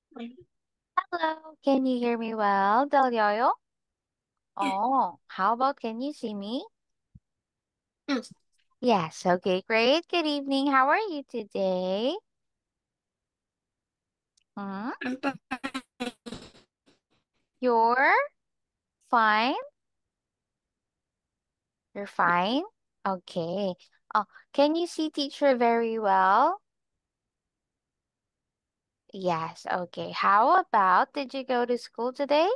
Hello, can you hear me well, Delioyo? Oh, how about can you see me? Yes, Yes, okay, great. Good evening. How are you today? Hmm? I'm fine. You're fine? You're fine? Okay. Oh, can you see teacher very well? Yes, okay. How about did you go to school today?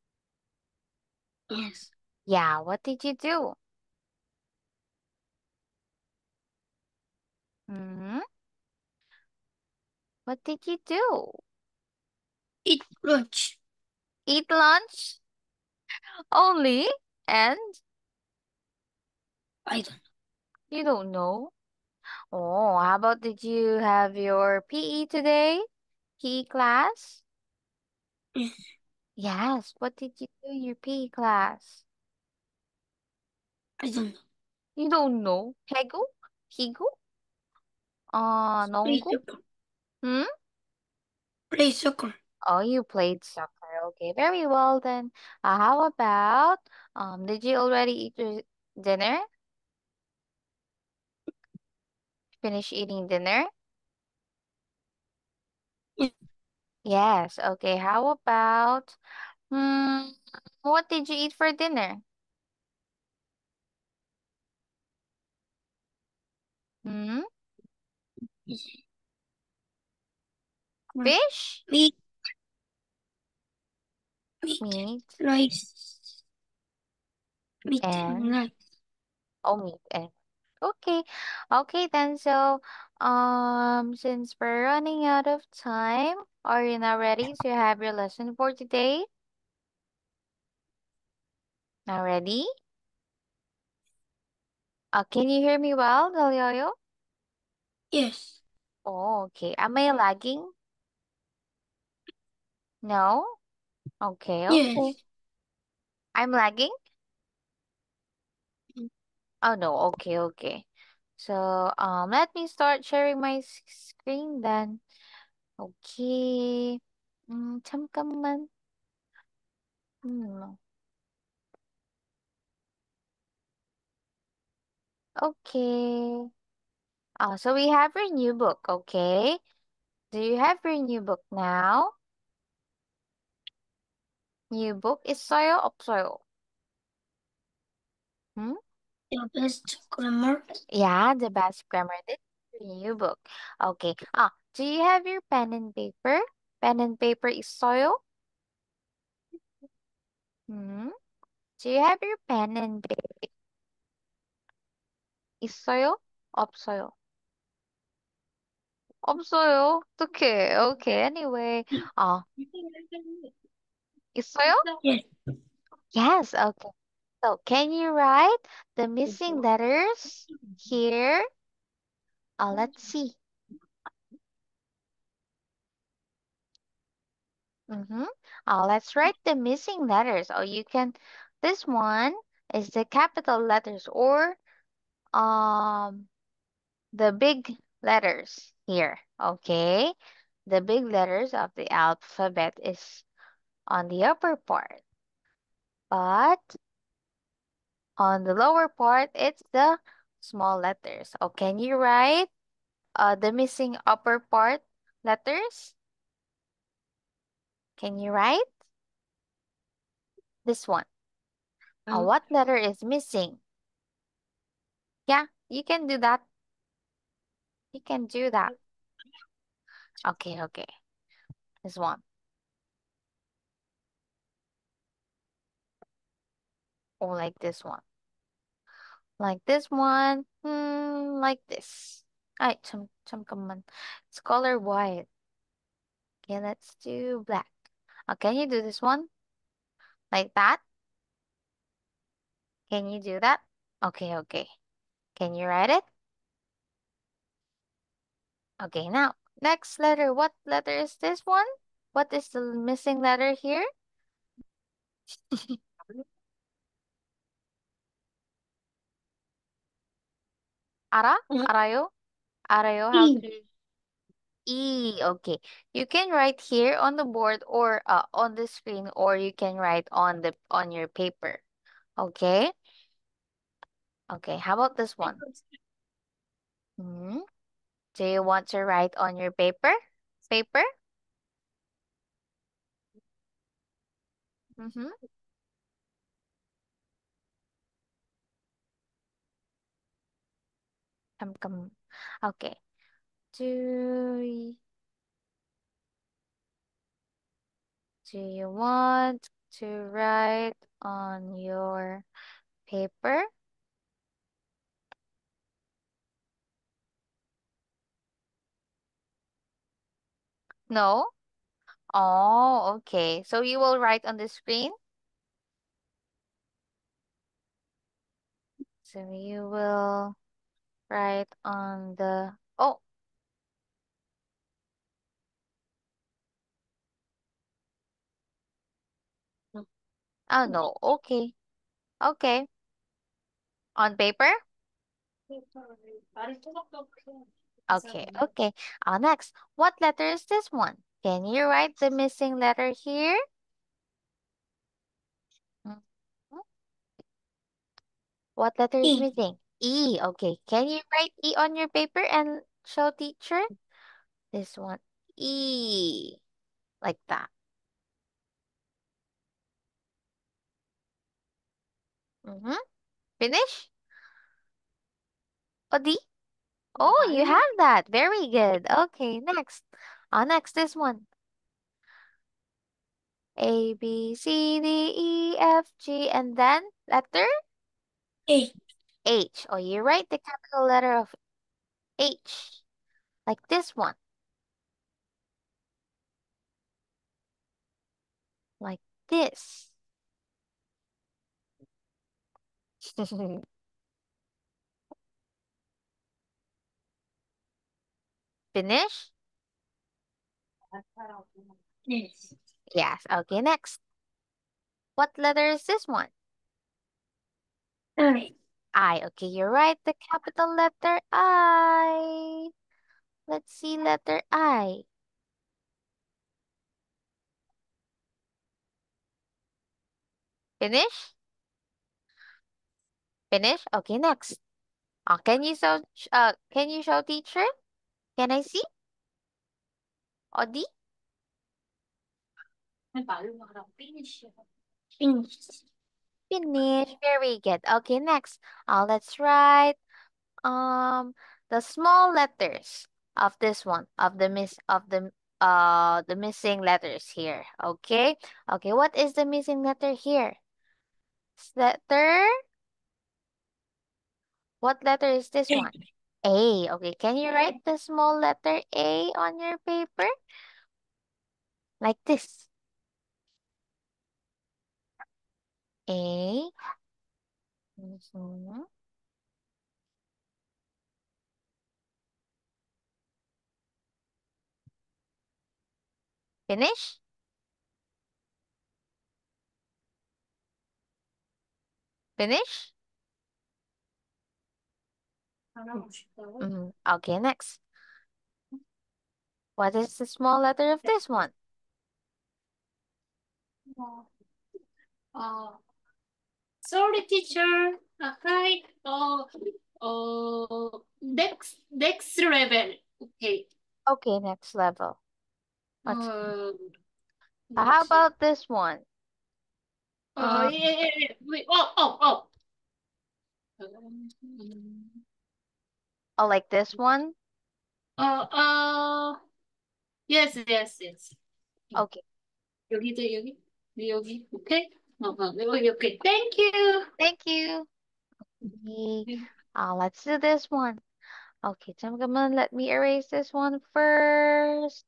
Yes, Yeah, what did you do? Hmm? What did you do? eat lunch. Eat lunch only? And I don't you don't know? Oh, how about did you have your PE today? PE class? know. Yes. What did you do in your PE class? I don't know. You don't know? Hegu? Higu? Play Nongu? soccer. Hmm? Play soccer. Oh, you played soccer. Okay, very well then. How about, did you already eat your dinner? Finish eating dinner? Yes, Yes. Okay, how about, hmm, what did you eat for dinner? Hmm? yes. Corn. Fish? Meat, meat, Meat? rice, meat and And rice. oh, meat and okay. Okay then. So, since we're running out of time, are you now ready to have your lesson for today? Now ready? Can you hear me well, Dalioyo? Yes, Oh, okay. Am I lagging? No? Okay, okay. yes. I'm lagging? Oh no, okay, okay. So, let me start sharing my screen then. Okay. 잠깐만. Hmm. Okay. So we have your new book, okay? Do you have your new book now? New book 있어요, 없어요? Hmm? The best grammar. Yeah, the best grammar. This is your new book. Okay. Do you have your pen and paper? Pen and paper 있어요? Hmm? Do you have your pen and paper? 있어요? 없어요? 없어요. 어떡해. Okay. Anyway, 아, 있어요? Yes, Yes. Okay. So, can you write the missing letters here? Let's see. Mm-hmm. Let's write the missing letters. Oh, you can. This one is the capital letters or um the big letters here. Okay, the big letters of the alphabet is on the upper part, but on the lower part it's the small letters. Oh, can you write the missing upper part letters? Can you write this one? um, What letter is missing? Yeah, you can do that. You can do that. Okay, okay. This one. Or like this one. Like this one. Like this. Ay, 잠깐만. It's color white. Okay, let's do black. Can you do this one? Like that? Can you do that? Okay, okay. Can you write it? Okay, now, next letter. What letter is this one? What is the missing letter here? 알아? uh, 알아요? 알아요 how E. to... E. Okay. You can write here on the board or on the screen, or you can write on your paper. Okay? Okay, how about this one? Hmm? Do you want to write on your paper? Paper? Mm-hmm. Come. Okay. Do do you want to write on your paper? No? Oh, okay. So you will write on the screen? So you will write on the oh, oh no. Okay. Okay. On paper? Okay, okay. Next, what letter is this one? Can you write the missing letter here? Mhm. What letter is E. missing? E. Okay. Can you write E on your paper and show teacher? This one. E. Like that. Mm-hmm. Finish? O D? Oh, you have that. Very good. Okay, next. Next, this one. A, B, C, D, E, F, G, and then letter A. H. Oh, you write the capital letter of H. Like this one. Like this. Finish? Yes. Yes. Okay, next. What letter is this one? I. I. Okay, you're right. The capital letter I. Let's see letter I. Finish? Finish? Okay, next. Can you show teacher? Can I see? Odi? Finish. Finish. Very good. Okay, next. Let's write um the small letters of this one of the missing letters here. Okay. Okay. What is the missing letter here? Letter. What letter is this A. one? A. Okay. Can you write the small letter A on your paper like this? A. Mhm. Finish. Finish. Okay. Next. What is the small letter of this one? Sorry, teacher. Hi. Next level. Okay. Okay. Next level. What's how Next. about this one? Yeah, Um, yeah, yeah. Wait. Oh. oh, like this one? Uh, uh, yes. Okay. 여기도 여기. Okay. 여기, okay. Thank you. Thank you. Okay. Let's do this one. Okay, so come on, let me erase this one first.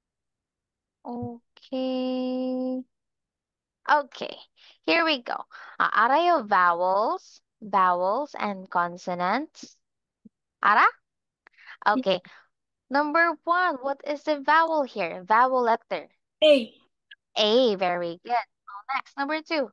Okay. Okay. Here we go. Ara yung vowels and consonants. Ara? Okay. Number one, what is the vowel here? Vowel letter. A. A, very good. Next, number two.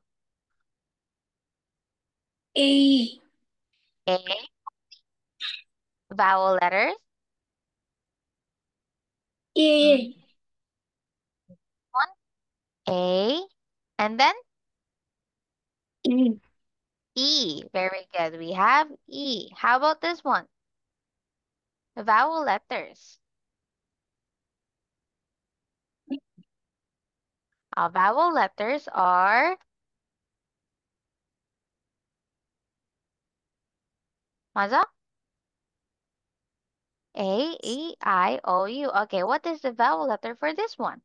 A. A, vowel letters. Hmm? A. One A, and then E. E. Very good. We have E. How about this one? The vowel letters. Our vowel letters are 맞아? A, E, I, O, U. Okay, what is the vowel letter for this one?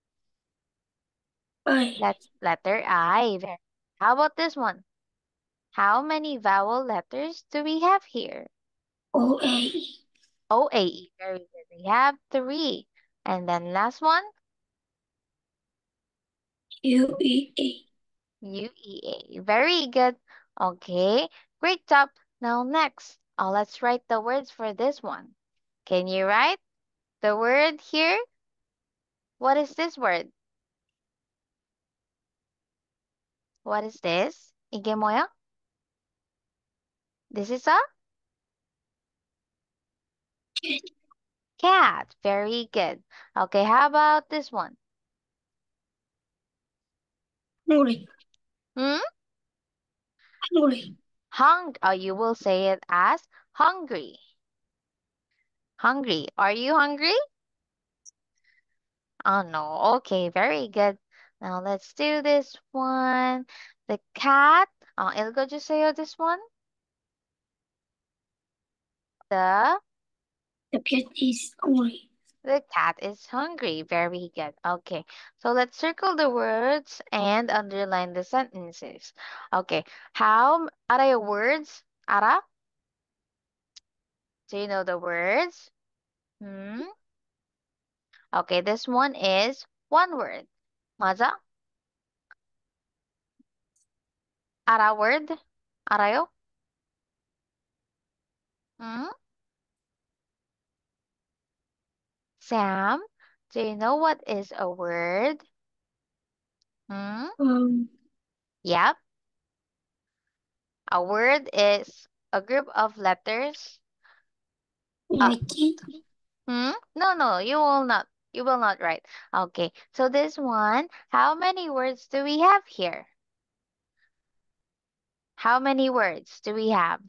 I. Let's letter I. How about this one? How many vowel letters do we have here? O. A. O, A, E. Very good. We have three. And then last one, U. E. A. U, E, A. Very good. Okay, great job. Now next, let's write the words for this one. Can you write the word here? What is this word? What is this? 이게 뭐야? This is a cat. Very good. Okay, how about this one? Hungry. Hmm? Hungry. You will say it as hungry. Hungry. Are you hungry? Oh no. Okay, very good. Now let's do this one. The cat. 읽어주세요, this one. The The cat is hungry. the cat is hungry. Very good. Okay. So let's circle the words and underline the sentences. Okay. How are your words? Ara? Do you know the words? Hmm? Okay, this one is one word. 맞아? 알아 word? 알아요? Hmm? Sam, do you know what is a word? Hmm? Um. Yep. A word is a group of letters. Uh, Like it. hmm? No, no, you will not. You will not write. Okay, so this one, how many words do we have here? How many words do we have?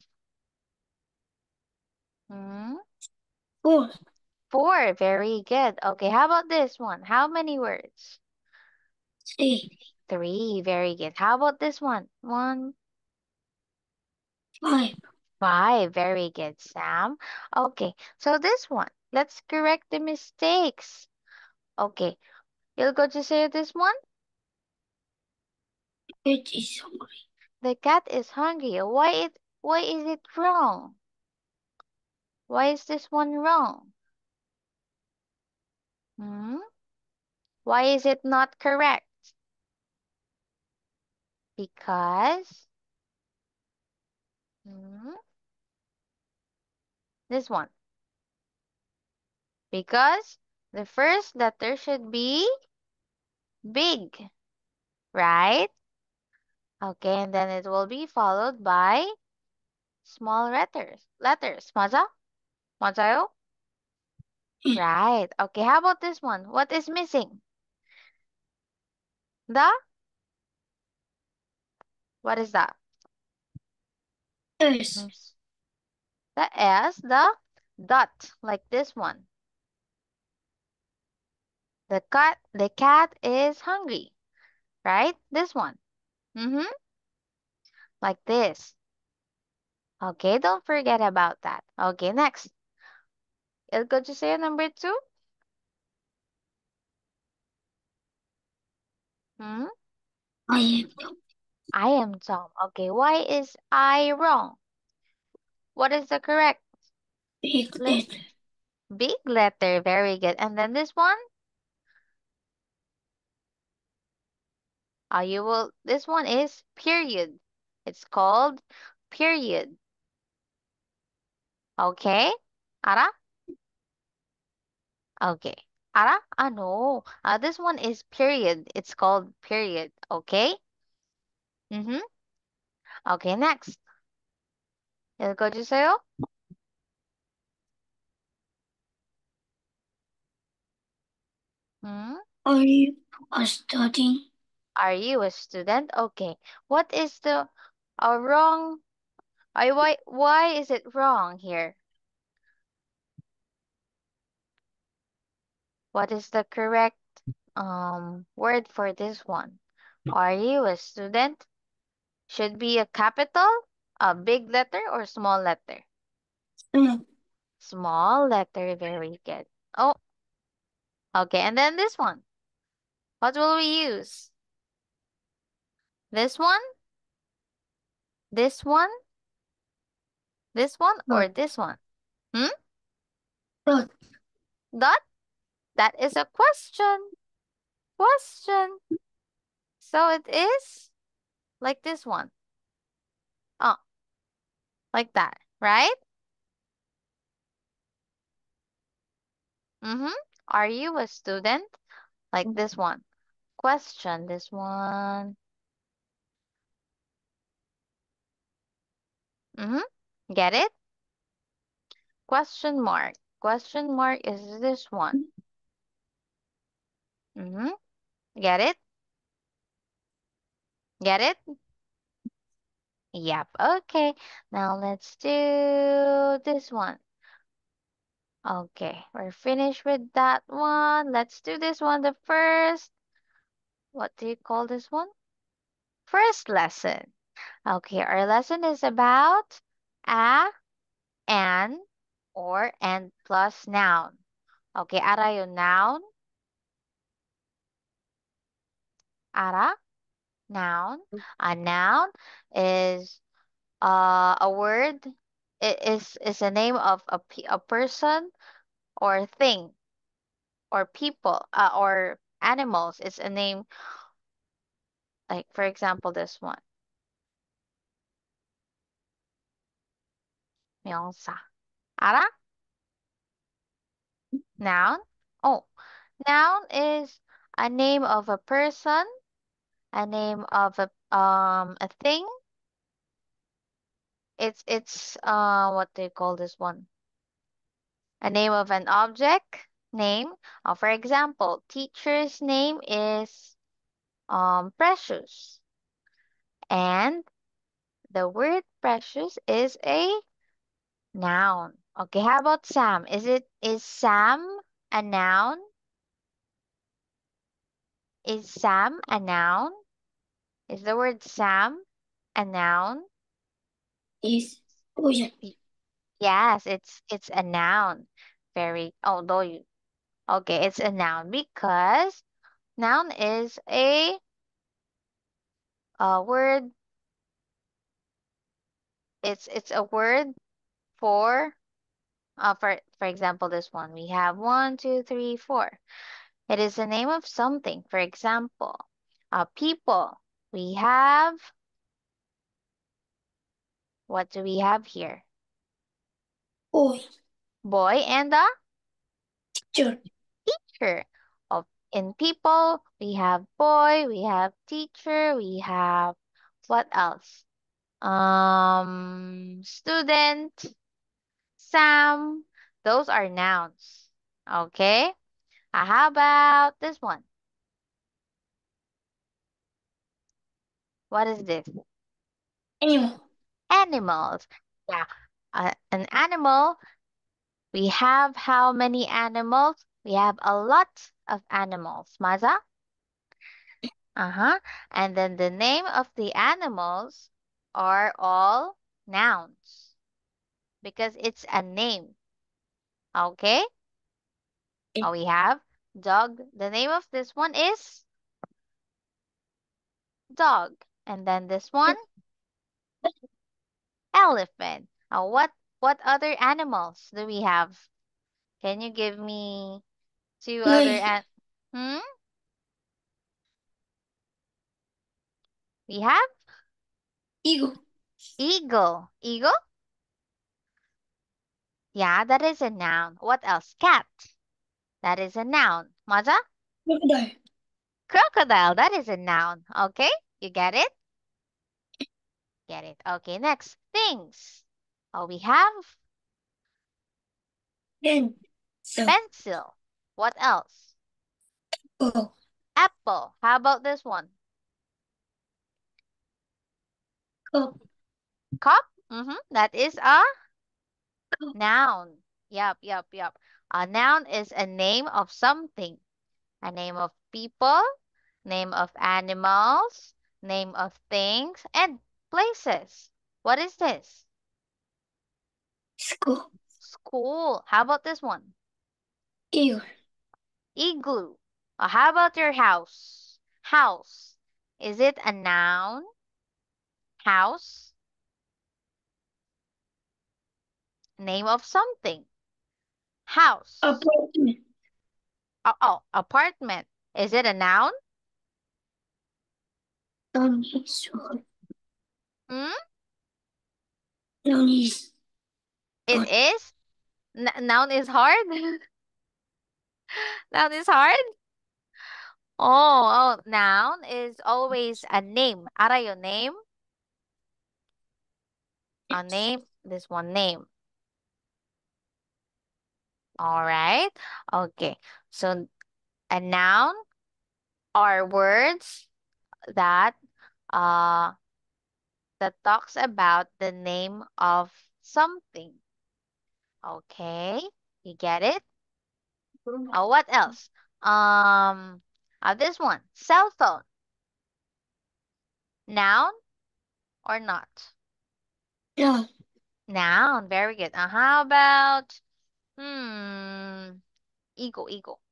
Hmm? 4. Four. Very good. Okay, how about this one? How many words? 3. Three. Very good. How about this one? One, 5. five. Very good, Sam. Okay, so this one, let's correct the mistakes. Okay, you'll go to say this one. Cat is hungry. The cat is hungry. Why is it wrong? Why is this one wrong? Hmm? Why is it not correct? Because hmm, this one. Because the first letter should be big, right? Okay, and then it will be followed by small letters. Letters. 맞아? 맞아요? Right. Okay, how about this one? What is missing? The? What is that? S. Yes. The S, the dot, like this one. The cat is hungry, right? This one. Mm-hmm. Like this. Okay, don't forget about that. Okay, next. I'll go to say number two. Hmm? I am the I am Tom. Okay, why is I wrong? What is the correct? big Le letter. big letter. Very good. And then this one? This one is period. It's called period. Okay? 알아? Okay. 알아? No. This one is period. It's called period. Okay? Mm-hmm. Okay, next. 읽어주세요. Hmm? Are you a studying? Are you a student? Okay. What is the wrong? Why is it wrong here? What is the correct word for this one? Are you a student? Should be a capital, a big letter, or small letter? No. Small letter, very good. Oh, okay. And then this one. What will we use? This one? This one? This one or Dot. this one? Hmm? Dot. Dot? That is a question. Question. So it is like this one. Oh, like that, right? Mm-hmm. Are you a student? Like this one. Question, this one. Mm-hmm. Get it? Question mark. Question mark is this one. Mm-hmm. Get it? Get it? Yep. Okay. Now let's do this one. Okay. We're finished with that one. Let's do this one. The first, what do you call this one? First lesson. Okay. Our lesson is about a, an, or and plus noun. Okay. Ara yung noun. Ara, noun. A noun is a word. It is a name of a person or thing or people or animals. It's a name, like for example this one. 명사. 알아? Noun. Oh, noun is a name of a person, a name of a thing. It's what do you call this one? A name of an object name. For example, teacher's name is Precious, and the word precious is a noun. Okay, how about Sam? Is Sam a noun? Is Sam a noun? Is the word Sam a noun? Is. Ocean. Y- Yes, it's a noun. Very although you okay, it's a noun because noun is a word. It's a word for for example this one. We have one, two, three, four. It is the name of something. For example, people. We have, what do we have here? Boy. Boy and a Teacher. teacher. Of in people, we have boy, we have teacher, we have what else? Student, Sam. Those are nouns. Okay. How about this one? What is this? Animal. Animals. Yeah. An animal. We have how many animals? We have a lot of animals. Maza? Uh-huh. And then the name of the animals are all nouns because it's a name. Okay? We have dog. The name of this one is dog. And then this one, elephant. What other animals do we have? Can you give me two other Lion. hmm? We have Eagle. eagle. Eagle? Yeah, that is a noun. What else? Cat. That is a noun. Maja? Crocodile. Crocodile. That is a noun. Okay? You get it? Get it. Okay, next. Things. We have Then. So. pencil. What else? O. Apple. How about this one? Cup. Cup. That is a Cup. noun. Yep. A noun is a name of something. A name of people, name of animals, name of things, and places. What is this? School. School. How about this one? Eagle. Igloo. How about your house? House. Is it a noun? House. Name of something. House. Apartment. Apartment. Is it a noun? Noun is hard. Hmm? Noun is It hard. is? Noun is hard? Noun is hard? Noun is always a name. Ara your name? A name. This one name. All right. Okay. So a noun are words that uh that talks about the name of something. Okay. You get it? Oh, what else? Um, this one. Cell phone. Noun or not? Noun. Noun. Very good. How about hmm ego.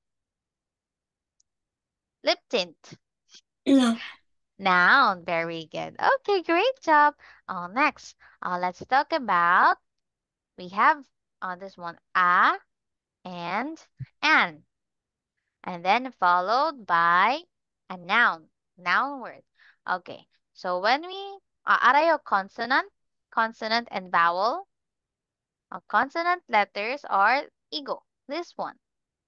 Lip tint. Noun. Noun. Very good. Okay, great job. Next, let's talk about we have this one and an, and then followed by a noun word. Okay, so when we arayo consonant and vowel. Consonant letters are ego. This one.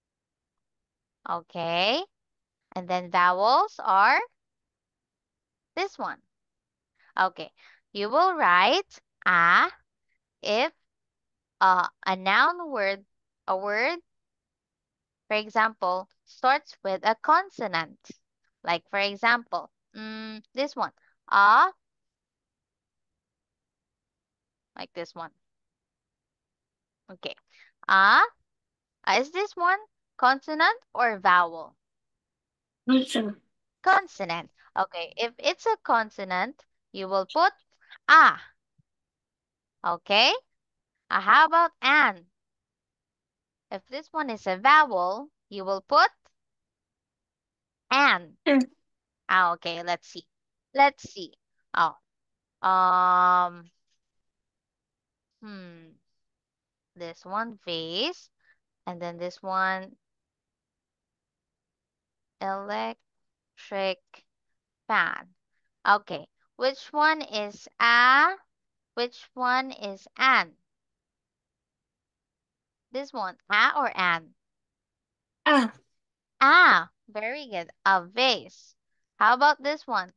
Okay, and then vowels are this one. Okay, you will write if a noun word, a word, for example, starts with a consonant. Like for example, this one, ah, like this one. Okay, ah, is this one consonant or vowel? Consonant. Consonant. Okay, if it's a consonant, you will put ah. Okay, how about an? If this one is a vowel, you will put an. And. Okay, let's see. Let's see. Oh, um, hmm, this one vase, and then this one electric fan. Okay, which one is a? Which one is an? This one, a or an? A. Very good. A vase. How about this one?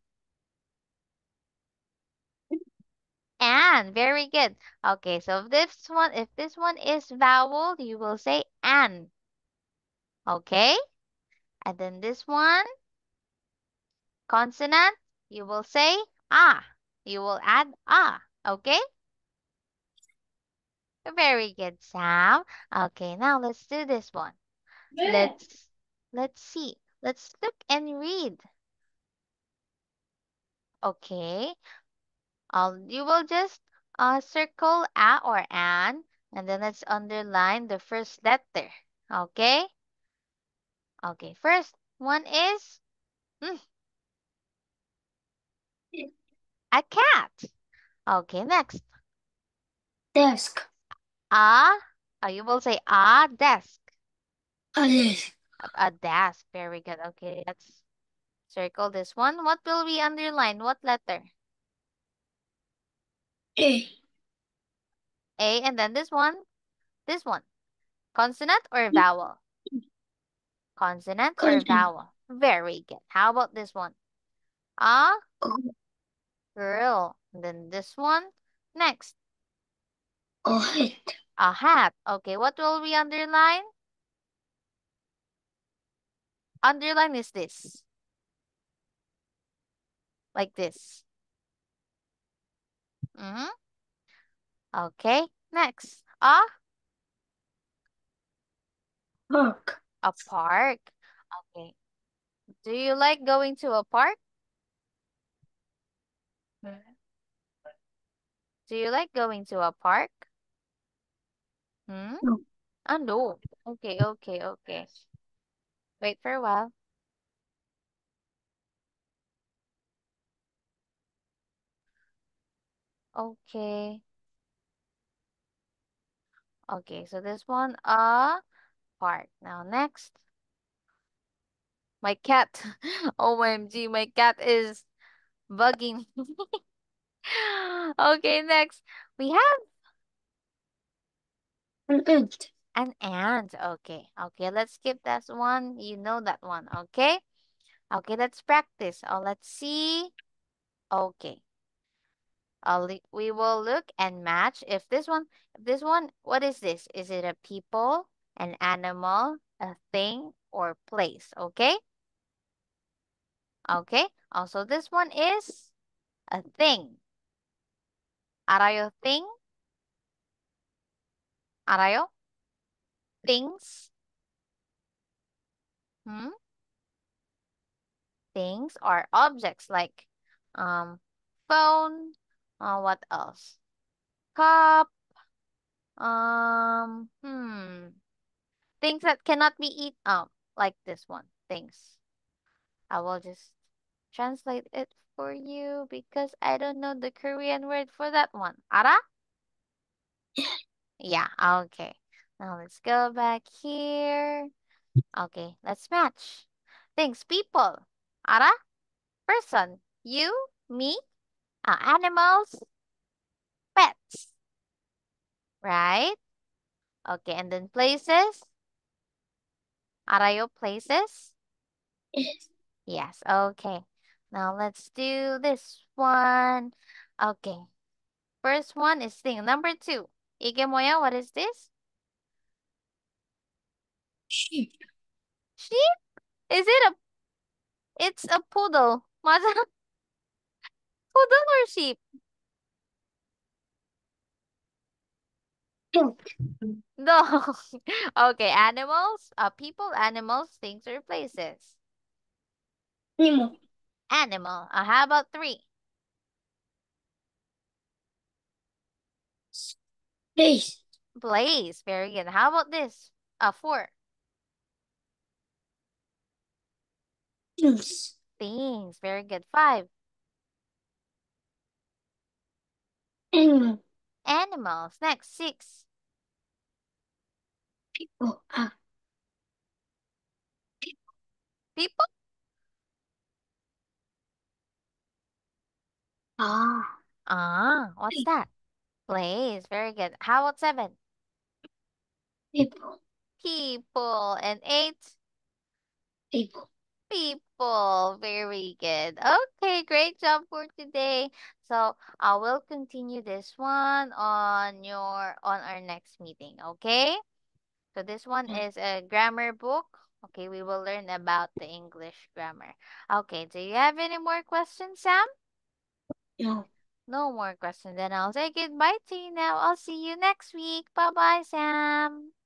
An. Very good. Okay, so if this one is vowel, you will say an. Okay? And then this one, consonant, you will say ah. You will add ah. Okay? Very good, Sam. Okay, now let's do this one. Let's see. Let's look and read. Okay. You will just circle a or an, and then let's underline the first letter. Okay? Okay, first one is mm, a cat. Okay, next. Desk. A, you will say a desk. A desk. A desk. Very good. Okay, let's circle this one. What will we underline? What letter? A. A, and then this one. This one. Consonant or vowel? Consonant or Consonant. vowel? Very good. How about this one? A O. girl. And then this one. Next. O. Hat. A hat. Okay, what will we underline? Underline is this. Like this. Mm-hmm. Okay. Next. Park. A park. Okay. Do you like going to a park? Do you like going to a park? Hmm? No. No. Okay, okay, okay. Wait for a while. Okay. Okay, so this one, park. Now next. My cat. OMG, my cat is bugging. Okay, next. We have An ant. an ant. Okay, okay, let's skip that one. You know that one, okay? Okay, let's practice. Oh, let's see. Okay. We will look and match if this one, what is this? Is it a people, an animal, a thing, or place? Okay? Okay. Also, this one is a thing. Arayo thing? Arayo? Things? Hmm? Things are objects like phone, what else? Cup, things that cannot be eaten, like this one. Things. I will just translate it for you because I don't know the Korean word for that one. Ara? Yeah, okay. Now let's go back here. Okay, let's match. Things, people. Ara? Person. You, me, animals, pets. Right? Okay, and then places. Arayo places? Yes. Yes, okay. Now let's do this one. Okay. First one is thing. Number two. Ige Moya, what is this? Sheep. Sheep? Is it a it's a poodle. Masa poodle or sheep? Goat. No. Okay, animals, people, animals, things or places. Animal. Animal. How about three? Place. Place. Very good. How about this? Four. Things. Things. Very good. Five. Animal. Animals. Next. Six. People. People. Ah. What's that? Place. Very good. How about seven? People. People. And eight? People. People. Very good. Okay, great job for today. So I will continue this one on our next meeting. Okay. So this one is a grammar book. Okay, we will learn about the English grammar. Okay, do you have any more questions, Sam? No. No more questions. Then I'll say goodbye to you now. I'll see you next week. Bye bye, Sam.